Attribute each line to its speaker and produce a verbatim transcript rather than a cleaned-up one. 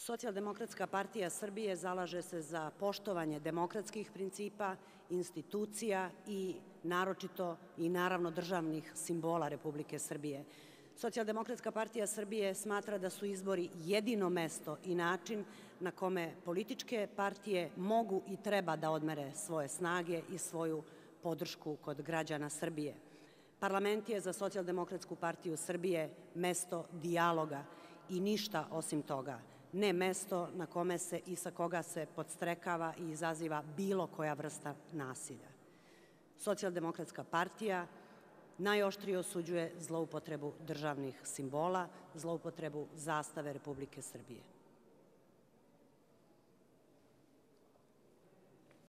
Speaker 1: Socijaldemokratska partija Srbije zalaže se za poštovanje demokratskih principa, institucija i naročito i naravno državnih simbola Republike Srbije. Socijaldemokratska partija Srbije smatra da su izbori jedino mesto i način na kome političke partije mogu i treba da odmere svoje snage i svoju podršku kod građana Srbije. Parlament je za Socijaldemokratsku partiju Srbije mesto dijaloga i ništa osim toga, ne mesto na kome se i sa koga se podstrekava i izaziva bilo koja vrsta nasilja. Socijaldemokratska partija najoštrije osuđuje zloupotrebu državnih simbola, zloupotrebu zastave Republike Srbije.